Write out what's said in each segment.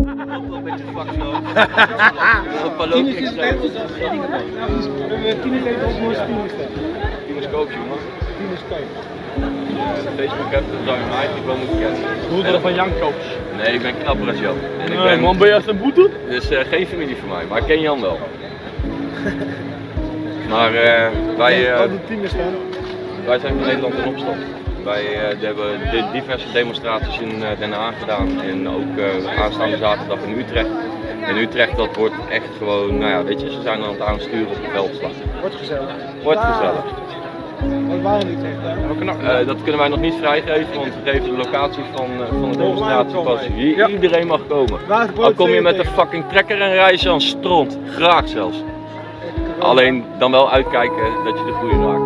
Een beetje vlak zo. Tienerscoop, jongen. Facebook hebt, dan zou je mij eigenlijk wel moeten kennen. Broeder van Jan Koops. Nee, ik ben knapper als Jan. En ik ben... man, ben je als een boete? Dus geen familie van mij, maar ik ken Jan wel. Maar wij zijn van Nederland in opstand. Wij hebben diverse demonstraties in Den Haag gedaan en ook aanstaande zaterdag in Utrecht. In Utrecht dat wordt echt gewoon, nou ja, weet je, ze zijn aan het aansturen op de veldslag. Wordt gezellig. Wordt gezellig. Wat waren die tegen? Dat kunnen wij nog niet vrijgeven, want we geven de locatie van de demonstratie pas. Iedereen mag komen. Al kom je met een fucking trekker en reizen aan stront, graag zelfs. Alleen dan wel uitkijken dat je de goede raakt.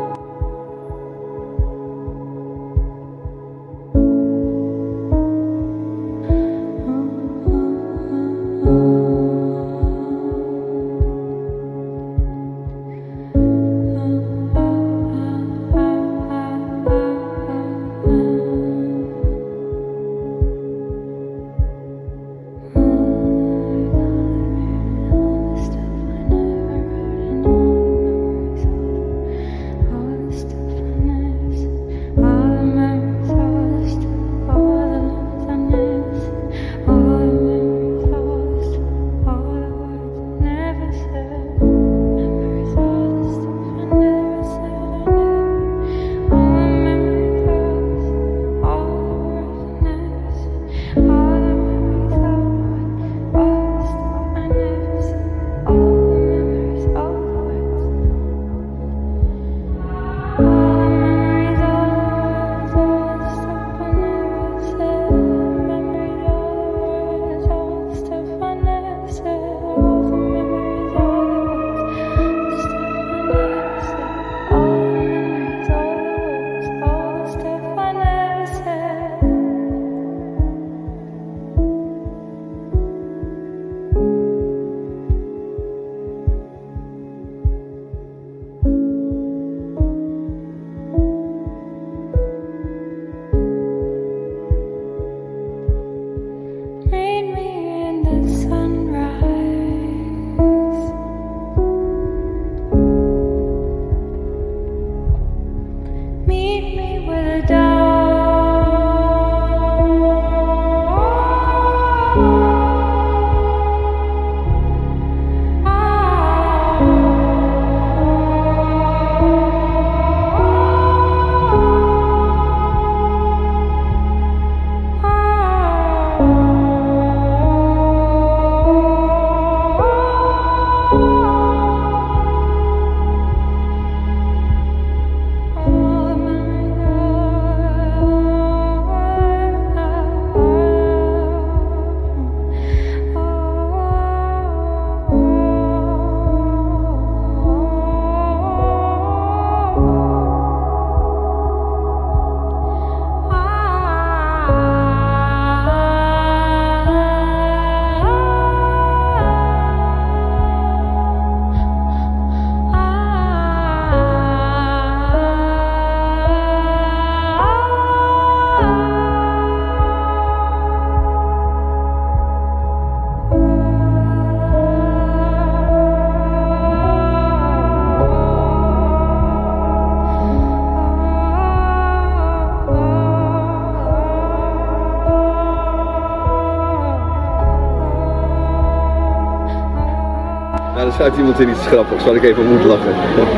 Er schrijft iemand hier iets grappigs waar ik even om moet lachen.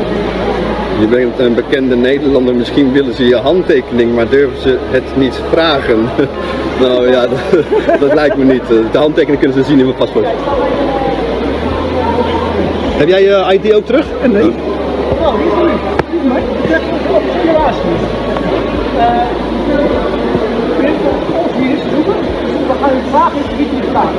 Je bent een bekende Nederlander, misschien willen ze je handtekening, maar durven ze het niet vragen. Nou ja, dat lijkt me niet. De handtekening kunnen ze zien in mijn paspoort. Heb jij je ID ook terug? Nee. Oh, ik heb helaas niet. Hier is zoeken. We gaan u vragen, is niet die vragen.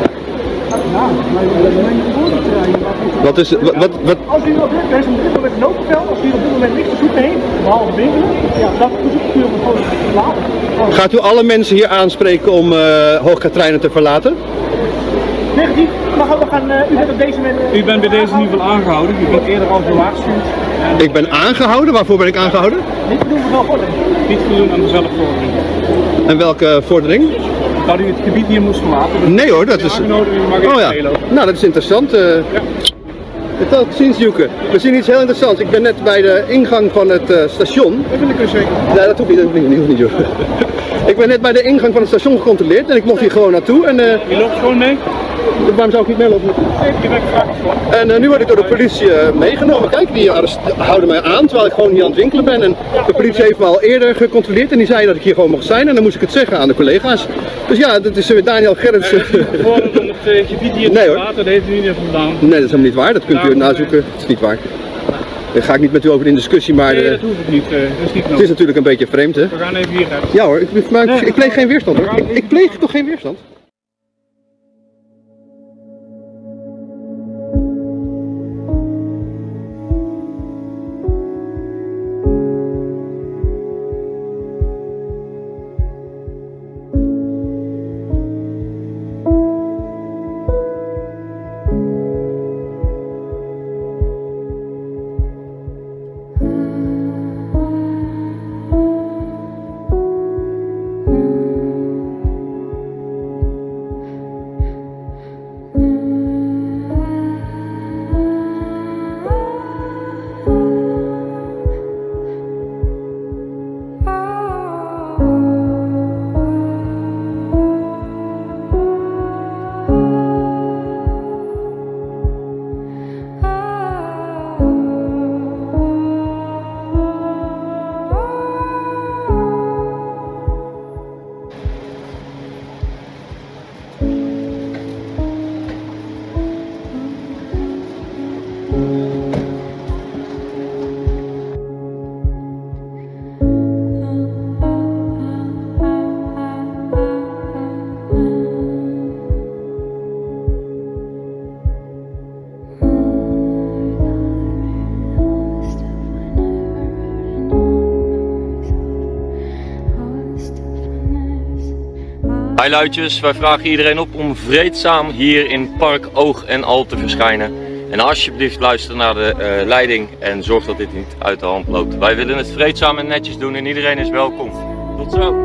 Wat is, wat? Als u op dit moment loopveld, als u op dit moment niks te zoeken heeft, behalve winkelen, ja, dat verzoekt u om het gewoon te verlaten. Gaat u alle mensen hier aanspreken om Hoogkaterijnen te verlaten? Negatief, maar we gaan, u bent bij deze in ieder geval aangehouden, u bent eerder al gewaarschuwd. Ik ben aangehouden? Waarvoor ben ik aangehouden? Niet voldoen aan de zelfvordering. Niet voldoen aan de zelfvordering. En welke vordering? dat u het gebied hier moest verlaten. Dus Nee hoor, dat is... Oh ja, nou dat is interessant. Tot ziens Joeke. We zien iets heel interessants. Ik ben net bij de ingang van het station. Even de kussen. Nee, dat hoeft niet, Joeke. Ik ben net bij de ingang van het station gecontroleerd en ik mocht hier gewoon naartoe. En, je loopt gewoon mee? Waarom zou ik niet meelopen? Je bent gevraagd gewoon. En nu word ik door de politie meegenomen. Kijk, die houden mij aan terwijl ik gewoon hier aan het winkelen ben. En de politie heeft me al eerder gecontroleerd en die zei dat ik hier gewoon mocht zijn. En dan moest ik het zeggen aan de collega's. Dus ja, dat is Daniel Gerritsen. Om het gebied hier te verlaten, dat heeft u niet vandaan. Nee, dat is helemaal niet waar. Dat kunt u nazoeken. Dat is niet waar. Daar ga ik niet met u over in discussie, maar... Nee, dat hoeft niet. Dat is niet nodig. Het is natuurlijk een beetje vreemd, hè? We gaan even hieruit. Ja hoor, ik pleeg geen weerstand hoor. Ik pleeg toch geen weerstand? Hi luidjes, wij vragen iedereen op om vreedzaam hier in Park Oog en Al te verschijnen. En alsjeblieft luister naar de leiding en zorg dat dit niet uit de hand loopt. Wij willen het vreedzaam en netjes doen en iedereen is welkom. Tot zo!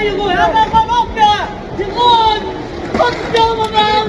Jeroen, hou maar gewoon op, ja! Jeroen! Godverdomme, man!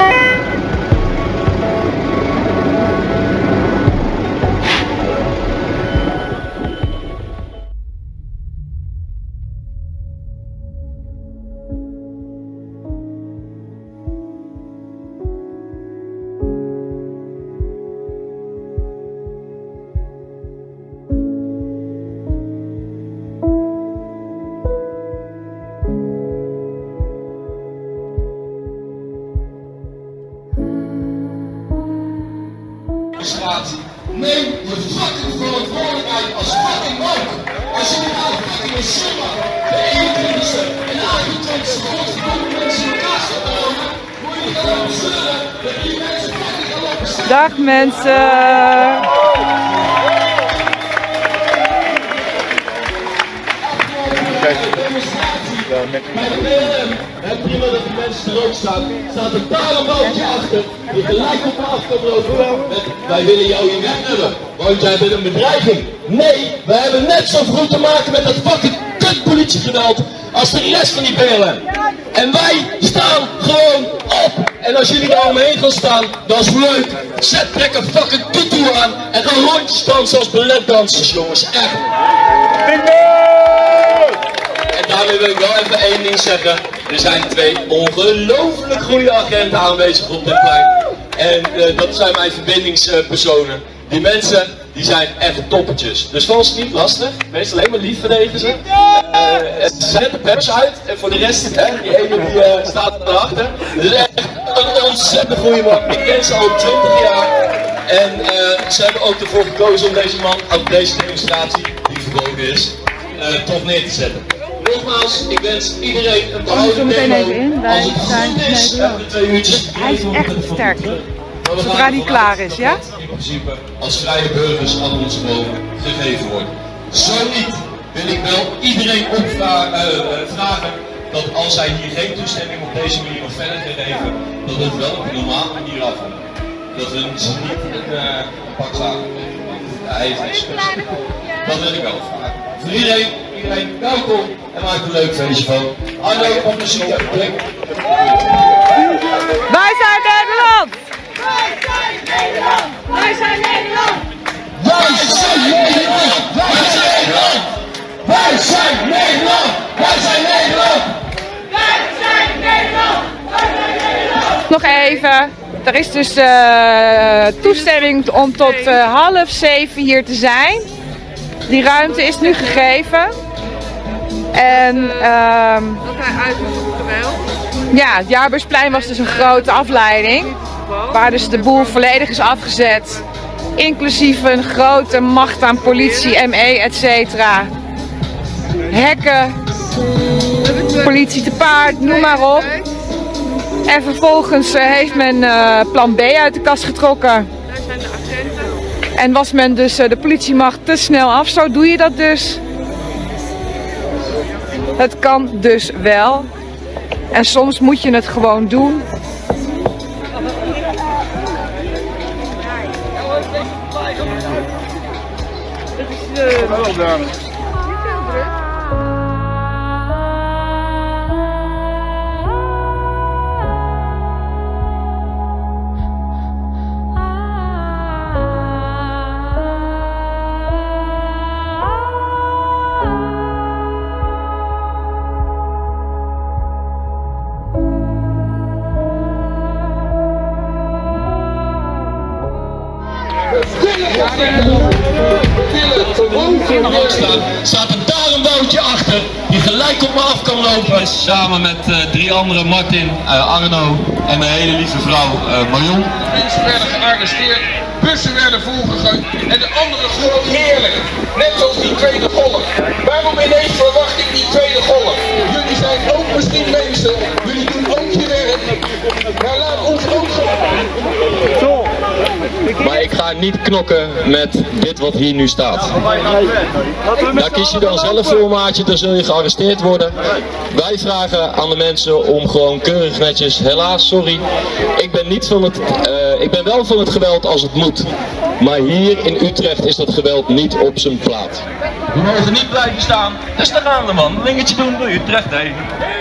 Neem je fucking verantwoordelijkheid als fucking woke. Als je niet aan de fucking Summa, de 21ste en de 28ste godverdomme mensen in elkaar gaat houden, moet je niet gaan zeuren dat die mensen fucking gaan lopen staan. Dag mensen! Bij de BLM, het prima dat die mensen er ook staan, staat een talenbootje achter die gelijk op me af kan lopen met wij willen jou hier weg hebben, want jij bent een bedreiging. Nee, wij hebben net zo goed te maken met dat fucking kut politiegeweld als de rest van die BLM. En wij staan gewoon op. En als jullie daar omheen gaan staan, dat is leuk. Trek een fucking tutu aan en ga rondjes dansen als balletdansers, jongens. Echt. En daarmee wil ik wel even één ding zeggen. Er zijn 2 ongelooflijk goede agenten aanwezig op dit plein. En dat zijn mijn verbindingspersonen. Die mensen, die zijn echt toppertjes. Dus val ze niet lastig. Wees alleen maar lief verdedigen ze. Ze zetten de pers uit. En voor de rest, die ene die staat erachter. Dus echt een ontzettend goede man. Ik ken ze al 20 jaar. En ze hebben ook ervoor gekozen om deze man op deze demonstratie, die verboden is, toch neer te zetten. Nogmaals, ik wens iedereen een behouden demo. Als het goed is, hebben we 2 uurtjes. Hij is echt sterk. Zodra die klaar is, ja? In principe als vrije burgers aan ons gewoon gegeven worden. Zo niet wil ik wel iedereen vragen dat als zij hier geen toestemming op deze manier nog verder geven, dat het wel op een normale manier afkomt. Dat we ze niet een pak zagen. Hij heeft excuus. Dat wil ik wel vragen. Voor iedereen welkom en maak er een leuk feestje van. Arno, op muziek even plek. Wij zijn Nederland! Wij zijn Nederland! Wij zijn Nederland! Wij zijn Nederland! Wij zijn Nederland! Wij zijn Nederland! Wij zijn Nederland! Wij zijn Nederland! Wij zijn Nederland! Nog even. Er is dus toestemming om tot 6:30 hier te zijn. Die ruimte is nu gegeven. En dat hij uit is op geweld. ja, het Jaarbeursplein was dus een grote afleiding. Waar dus de boel volledig is afgezet. Inclusief een grote macht aan politie, ME, etc. Hekken, politie te paard, noem maar op. En vervolgens heeft men plan B uit de kast getrokken. Daar zijn de agenten. En was men dus de politiemacht te snel af. Zo doe je dat dus. Het kan dus wel. En soms moet je het gewoon doen. Hallo dames. Staat er daar een bootje achter die gelijk op me af kan lopen. Samen met 3 andere, Martin, Arno en mijn hele lieve vrouw Marion. Mensen werden gearresteerd, bussen werden volgegooid en de andere groep heerlijk. Net zoals die tweede golf. Waarom ineens verwacht ik die tweede golf? Jullie zijn ook misschien mensen, jullie doen ook je werk. Maar laat ons ook gewoon. Maar ik ga niet knokken met dit wat hier nu staat. Daar kies je dan zelf voor, maatje, dan zul je gearresteerd worden. Wij vragen aan de mensen om gewoon keurig netjes, helaas, sorry. Ik ben wel van het geweld als het moet. Maar hier in Utrecht is dat geweld niet op zijn plaats. Die mogen niet blijven staan. Dus daar gaan we man. Een dingetje doen door Utrecht heen.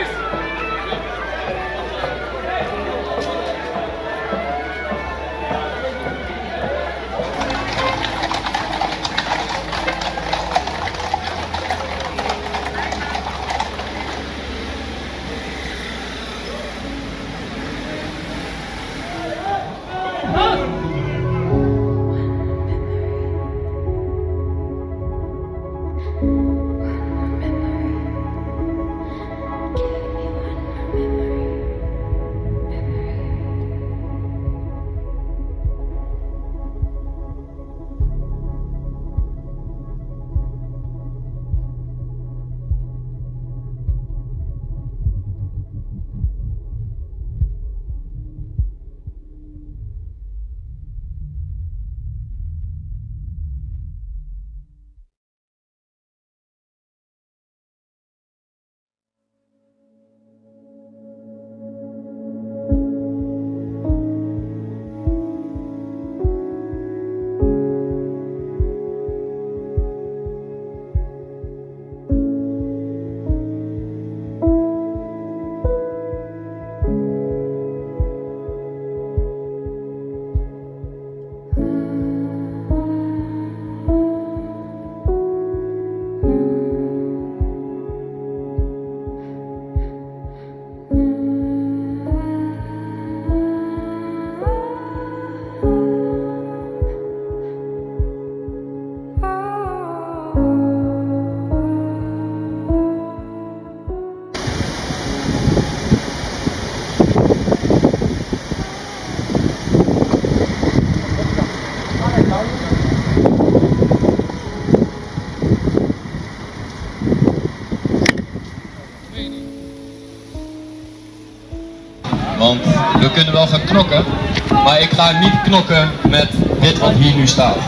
Want we kunnen wel gaan knokken, maar ik ga niet knokken met dit wat hier nu staat.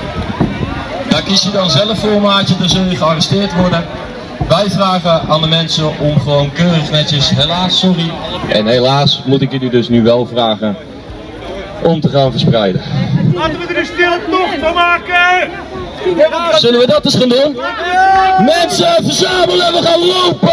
Daar kies je dan zelf voor, maatje, dan zul je gearresteerd worden. Wij vragen aan de mensen om gewoon keurig netjes, helaas, sorry. En helaas moet ik jullie dus nu wel vragen om te gaan verspreiden. Laten we er een stille tocht van maken! Zullen we dat eens gaan doen? Mensen, verzamelen, we gaan lopen!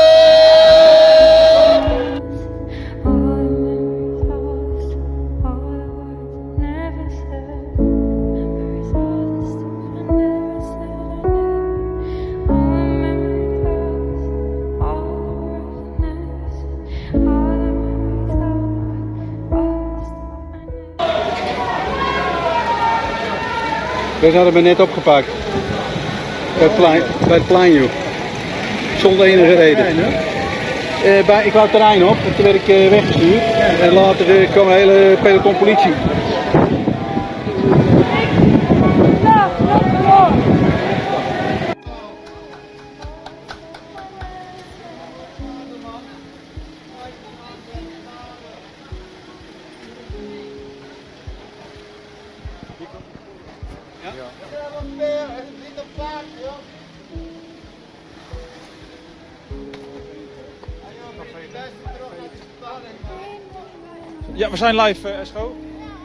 Deze hadden we net opgepakt. Bij het plein, joh. Zonder enige reden. Ik wou het terrein op en toen werd ik weggestuurd. En later kwam een hele peloton politie. Ja, we zijn live, Escho.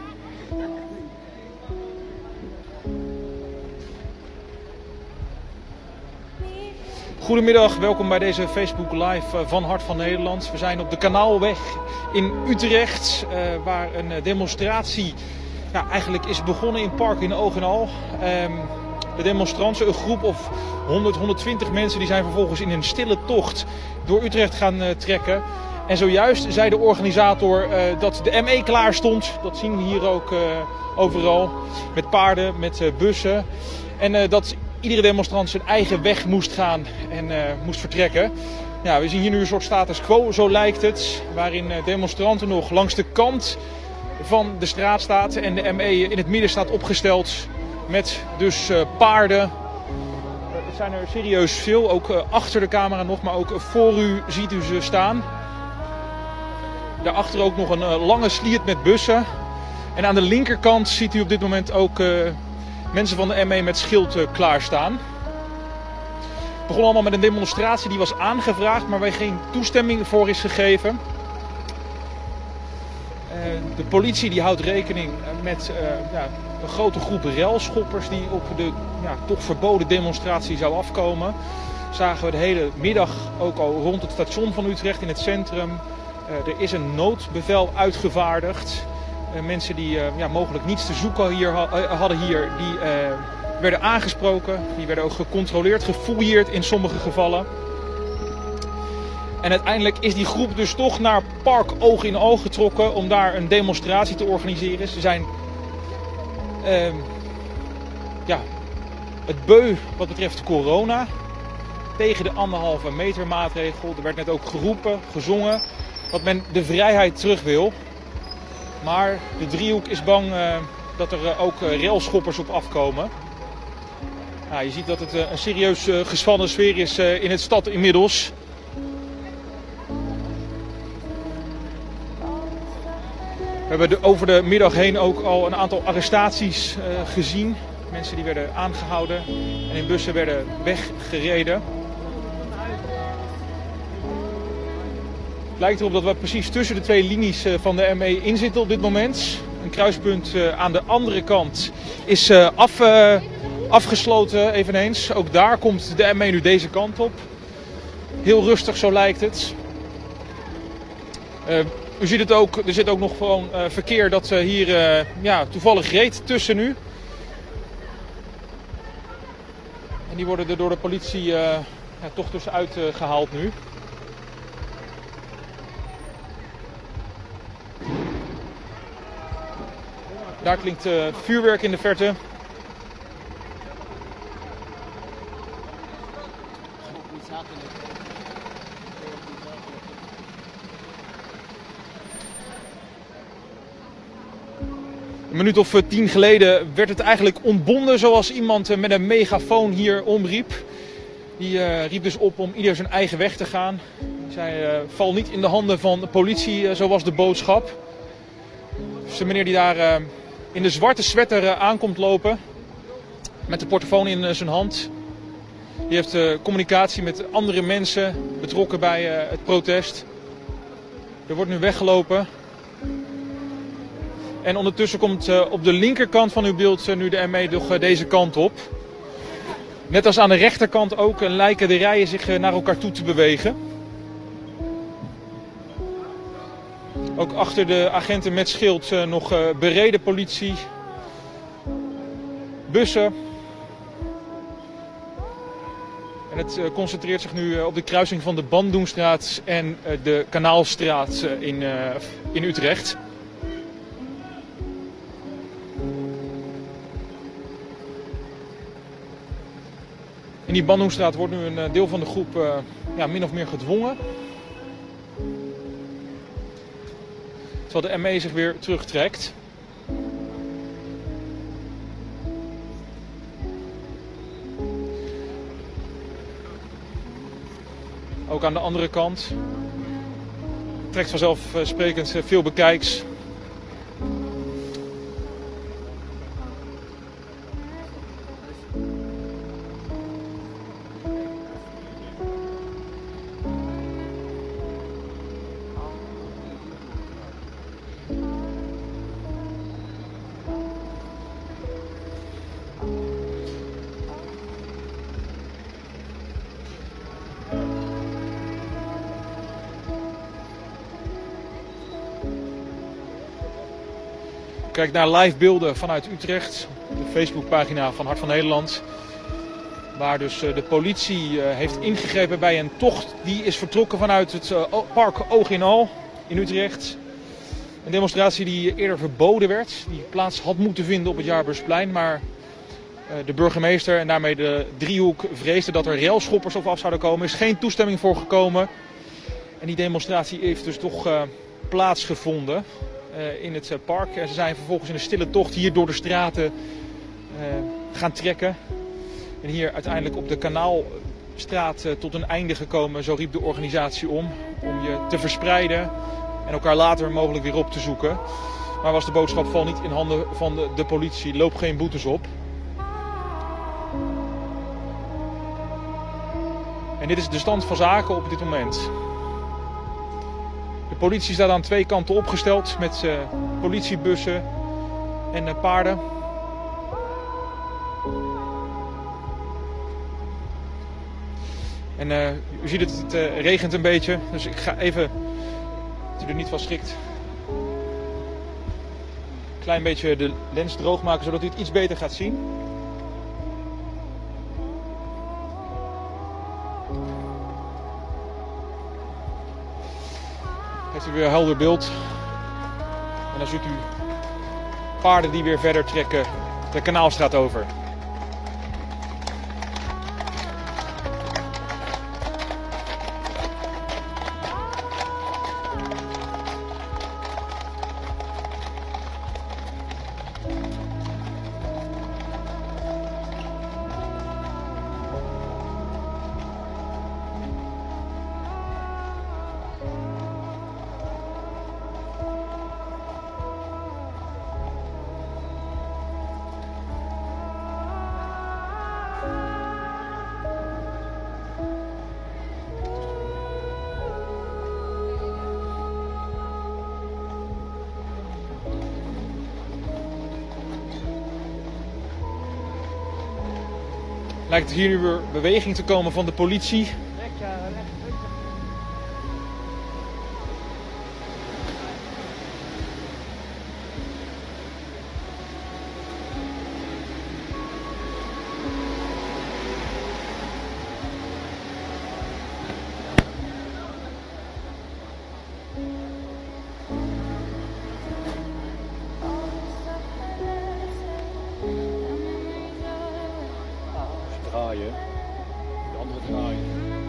Goedemiddag, welkom bij deze Facebook Live van Hart van Nederland. We zijn op de Kanaalweg in Utrecht, waar een demonstratie eigenlijk is begonnen in Park in Oog en Al. De demonstranten, een groep of 100, 120 mensen, die zijn vervolgens in een stille tocht door Utrecht gaan trekken. En zojuist zei de organisator dat de ME klaar stond. Dat zien we hier ook overal. Met paarden, met bussen. En dat iedere demonstrant zijn eigen weg moest gaan en moest vertrekken. Ja, we zien hier nu een soort status quo, zo lijkt het. Waarin demonstranten nog langs de kant van de straat staat. En de ME in het midden staat opgesteld. Met dus paarden. Het zijn er serieus veel. Ook achter de camera nog, maar ook voor u ziet u ze staan. Daarachter ook nog een lange sliert met bussen. En aan de linkerkant ziet u op dit moment ook mensen van de ME met schild klaarstaan. Het begon allemaal met een demonstratie die was aangevraagd, maar waar geen toestemming voor is gegeven. De politie die houdt rekening met een grote groep railschoppers die op de toch verboden demonstratie zou afkomen. Zagen we de hele middag ook al rond het station van Utrecht in het centrum. Er is een noodbevel uitgevaardigd. Mensen die mogelijk niets te zoeken hadden hier, die werden aangesproken. Die werden ook gecontroleerd, gefouilleerd in sommige gevallen. En uiteindelijk is die groep dus toch naar Park Oog in Oog getrokken om daar een demonstratie te organiseren. Ze zijn het beu wat betreft corona, tegen de 1,5 meter maatregel. Er werd net ook geroepen, gezongen, dat men de vrijheid terug wil. Maar de driehoek is bang dat er ook railschoppers op afkomen. Nou, je ziet dat het een serieus gespannen sfeer is in het stad inmiddels. We hebben over de middag heen ook al een aantal arrestaties gezien. Mensen die werden aangehouden en in bussen werden weggereden. Het lijkt erop dat we precies tussen de twee linies van de ME in zitten op dit moment. Een kruispunt aan de andere kant is afgesloten eveneens. Ook daar komt de ME nu deze kant op. Heel rustig, zo lijkt het. U ziet het ook, er zit ook nog gewoon verkeer dat hier toevallig reed tussen nu. En die worden er door de politie toch tussenuit gehaald nu. Daar klinkt vuurwerk in de verte. Een minuut of 10 geleden werd het eigenlijk ontbonden zoals iemand met een megafoon hier omriep. Die riep dus op om ieder zijn eigen weg te gaan. Die zei, val niet in de handen van de politie, zo was de boodschap. Dus de meneer die daar in de zwarte sweater aankomt lopen, met de portofoon in zijn hand. Die heeft communicatie met andere mensen betrokken bij het protest. Er wordt nu weggelopen. En ondertussen komt op de linkerkant van uw beeld nu de ME nog deze kant op. Net als aan de rechterkant ook lijken de rijen zich naar elkaar toe te bewegen. Ook achter de agenten met schild nog bereden politie. Bussen. En het concentreert zich nu op de kruising van de Bandungstraat en de Kanaalstraat in Utrecht. In die Bandungstraat wordt nu een deel van de groep min of meer gedwongen. Terwijl de ME zich weer terugtrekt. Ook aan de andere kant trekt vanzelfsprekend veel bekijks. Kijk naar live beelden vanuit Utrecht, de Facebookpagina van Hart van Nederland. Waar dus de politie heeft ingegrepen bij een tocht die is vertrokken vanuit het Park Oog in Oog in Utrecht. Een demonstratie die eerder verboden werd, die plaats had moeten vinden op het Jaarbeursplein. Maar de burgemeester en daarmee de driehoek vreesden dat er railschoppers op af zouden komen. Er is geen toestemming voor gekomen. En die demonstratie heeft dus toch plaatsgevonden in het park. En ze zijn vervolgens in een stille tocht hier door de straten gaan trekken. En hier uiteindelijk op de Kanaalstraat tot een einde gekomen. Zo riep de organisatie om je te verspreiden en elkaar later mogelijk weer op te zoeken. Maar was de boodschap: val niet in handen van de politie, loop geen boetes op. En dit is de stand van zaken op dit moment. De politie staat aan twee kanten opgesteld met politiebussen en paarden. En u ziet het regent een beetje, dus ik ga even, dat u er niet van schrikt, een klein beetje de lens droog maken zodat u het iets beter gaat zien. Heeft u weer een helder beeld. En dan ziet u paarden die weer verder trekken de Kanaalstraat over. Lijkt hier nu weer beweging te komen van de politie. Draaien. De andere draaien.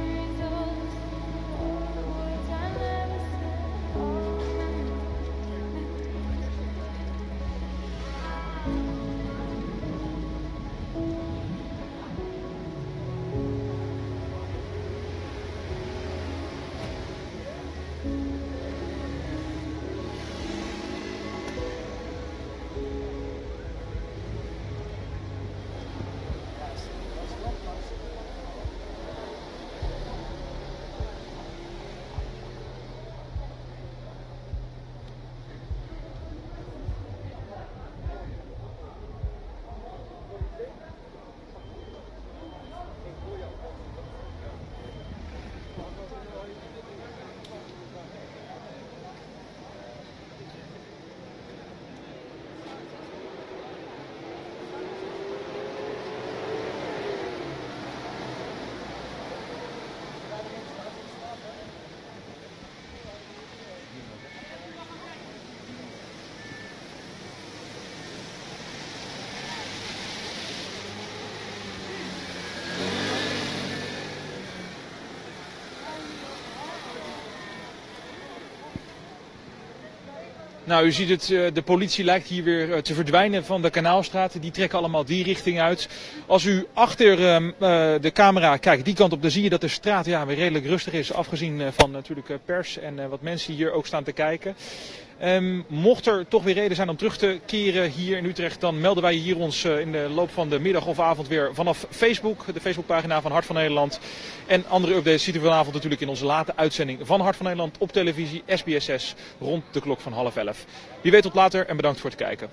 Nou, u ziet het, de politie lijkt hier weer te verdwijnen van de Kanaalstraat. Die trekken allemaal die richting uit. Als u achter de camera kijkt, die kant op, dan zie je dat de straat weer redelijk rustig is. Afgezien van natuurlijk pers en wat mensen hier ook staan te kijken. Mocht er toch weer reden zijn om terug te keren hier in Utrecht, dan melden wij hier ons in de loop van de middag of avond weer vanaf Facebook. De Facebookpagina van Hart van Nederland. En andere updates ziet u vanavond natuurlijk in onze late uitzending van Hart van Nederland op televisie SBS6 rond de klok van 10:30. Wie weet tot later en bedankt voor het kijken.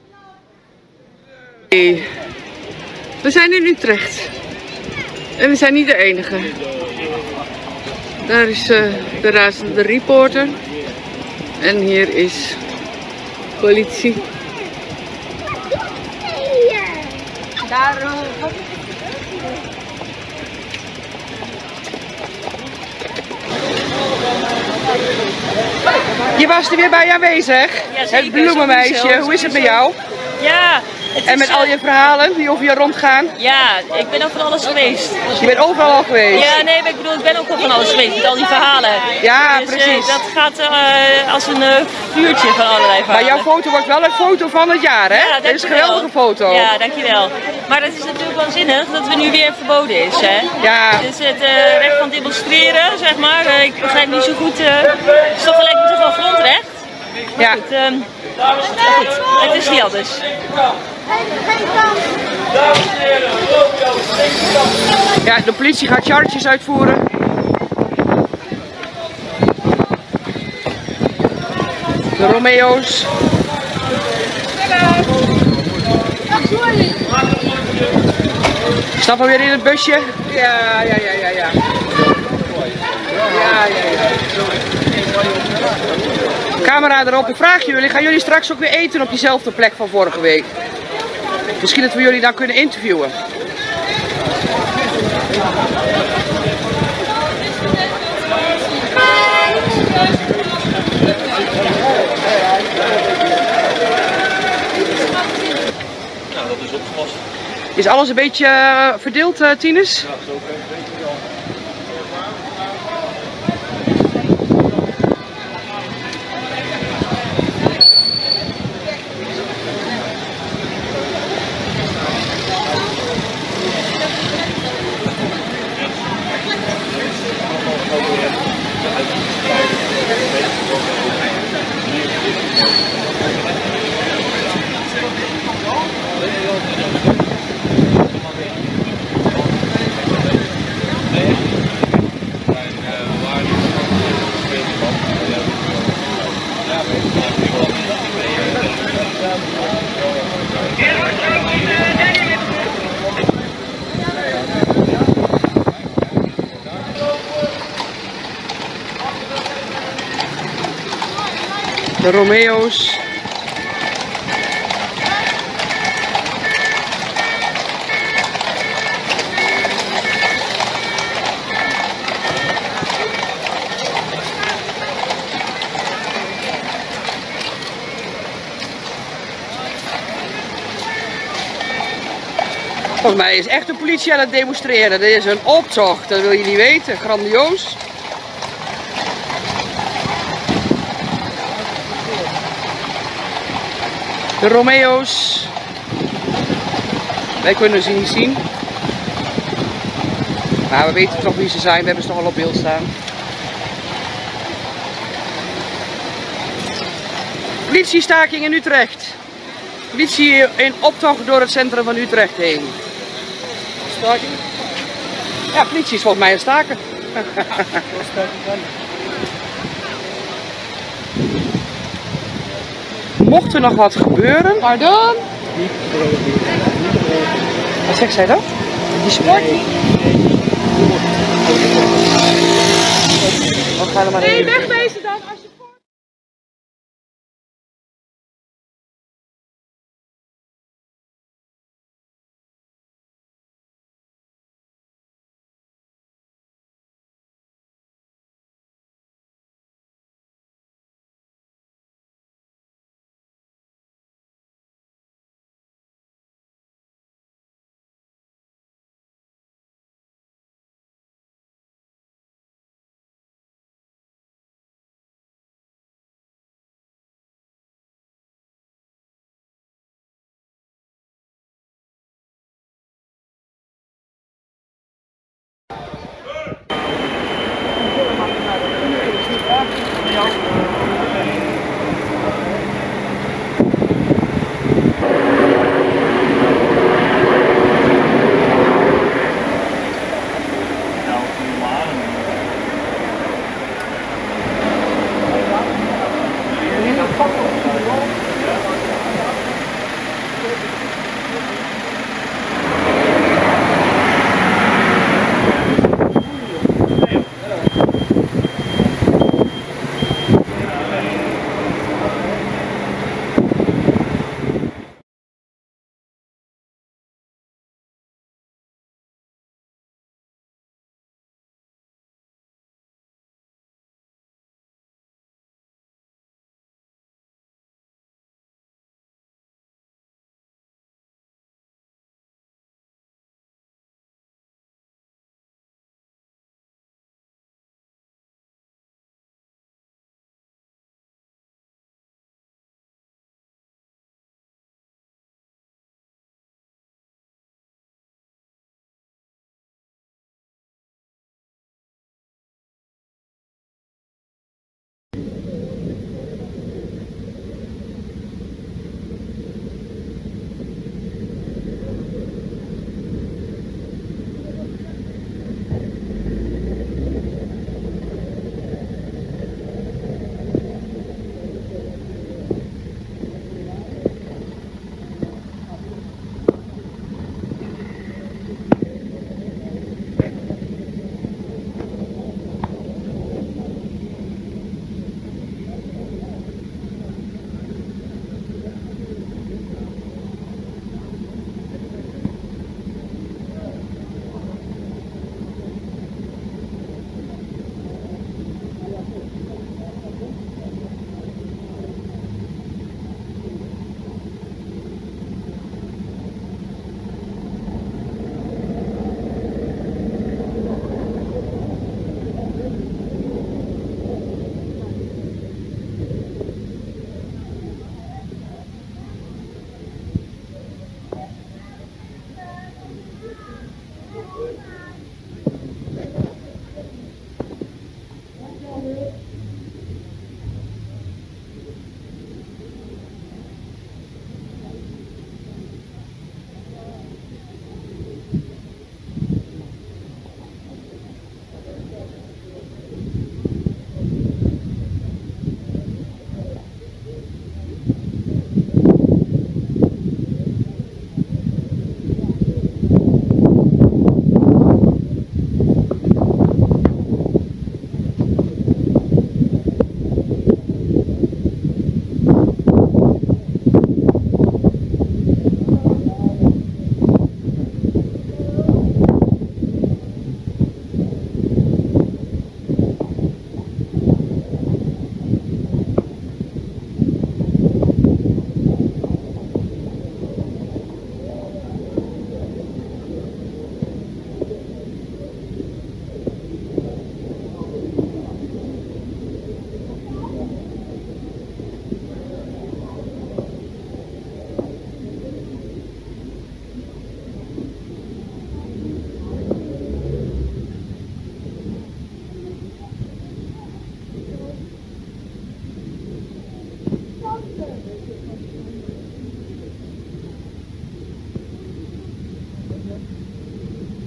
Hey. We zijn in Utrecht. En we zijn niet de enige. Daar is de razende reporter. En hier is politie. Je was er weer bij aanwezig. Het bloemenmeisje, hoe is het met jou? Ja. En met al je verhalen die over je rondgaan? Ja, ik ben ook van alles geweest. Je bent overal al geweest? Ja, nee, ik bedoel, ik ben ook al van alles geweest met al die verhalen. Ja, dus, precies. Dat gaat als een vuurtje van allerlei verhalen. Maar jouw foto wordt wel een foto van het jaar, hè? Ja, dat is een geweldige foto. Ja, dankjewel. Maar het is natuurlijk waanzinnig dat het nu weer verboden is, hè? Ja. Dus het recht van demonstreren, zeg maar, ik begrijp niet zo goed, het is toch wel grondrecht. Maar ja. Goed, het is niet anders. Ja, de politie gaat charges uitvoeren. De Romeo's. Stappen weer in het busje. Ja. Camera erop, ik vraag jullie, gaan jullie straks ook weer eten op diezelfde plek van vorige week? Misschien dat we jullie dan kunnen interviewen. Nou, dat is opgelost. Is alles een beetje verdeeld, Tinus? Ja, zo De Romeo's. Volgens mij is echt de politie aan het demonstreren. Dit is een optocht, dat wil je niet weten. Grandioos. De Romeo's. Wij kunnen ze niet zien. Maar we weten toch wie ze zijn. We hebben ze toch al op beeld staan. Politiestaking in Utrecht. Politie in optocht door het centrum van Utrecht heen. Staking? Ja, politie is volgens mij een staken. Mocht er nog wat gebeuren. Pardon? Wat zegt zij dan? Die sport? Nee, wegwezen dan.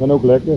zijn ook lekker.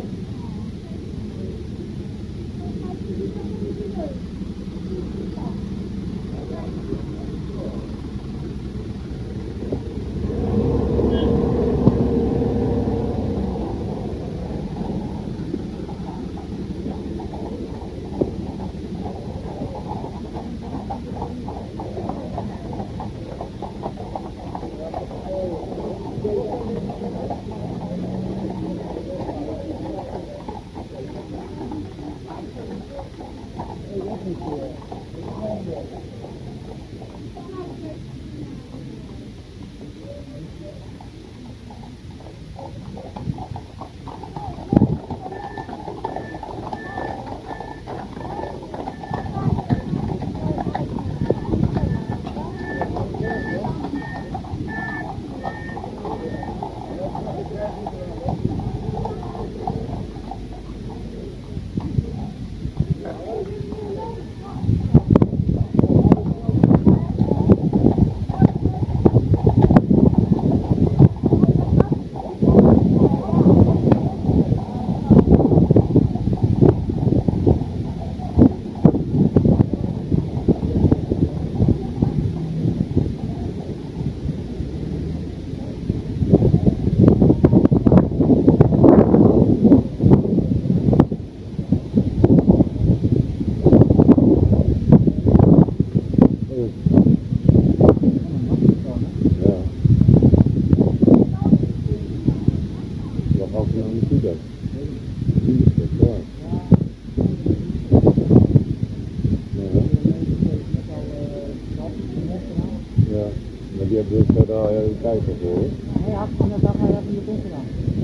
Ja, maar die hebben dus daar tijd voor. Hij had van de dag, hij had niet gedaan.